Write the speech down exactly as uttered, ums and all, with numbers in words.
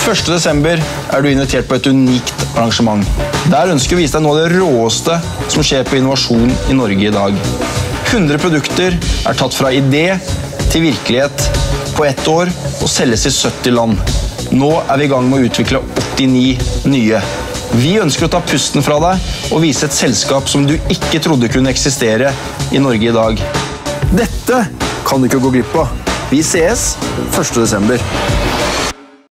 første desember er du invitert på et unikt arrangement. Der ønsker vi å vise deg noe av det råeste som skjer på innovasjon i Norge i dag. hundre produkter er tatt fra idé til virkelighet på ett år og selges i sytti land. Nå er vi i gang med å utvikle åttini nye. Vi ønsker å ta pusten fra deg og vise et selskap som du ikke trodde kunne eksistere i Norge i dag. Dette kan du ikke gå glipp av. Vi ses første desember.